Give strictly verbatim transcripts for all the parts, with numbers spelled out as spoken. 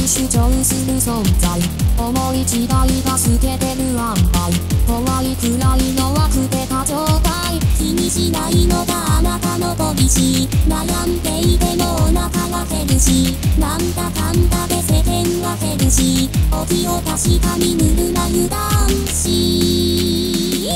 主張する存在。思い違いが透けてる塩梅。怖いくらい弱くて過状態。気にしないのがあなたのポリシー。悩んでいてもお腹が減るし、なんだかんだで世間が減るし、起きを確かに塗るな油断し。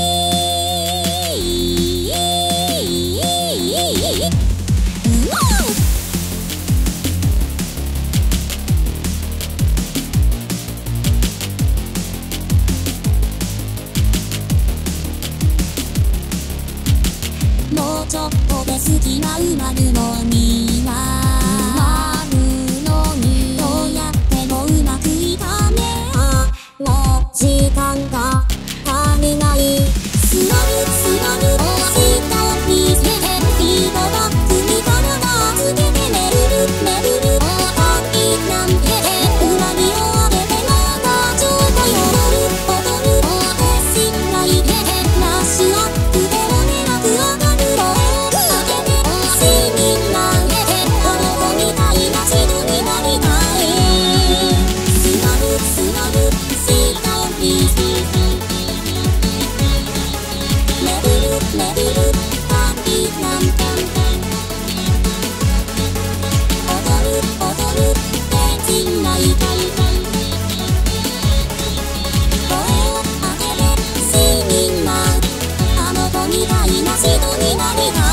もうちょっとで好きが埋まるのにな。埋まるのにどうやってもうまくいかねえ。もう時間が足りない。座る座るストーリーズでフィードバックに体つけて眠る眠る愛なんて上着を上げてまたちょっと踊る踊る信頼でラッシュアップでも狙く上がる声を上げて市民なんてあの子みたいな人になりたい。座る座るストーリーズ眠る眠る愛なんて踊る踊る信頼で声を上げて市民なんあの子みたいな人になりたい。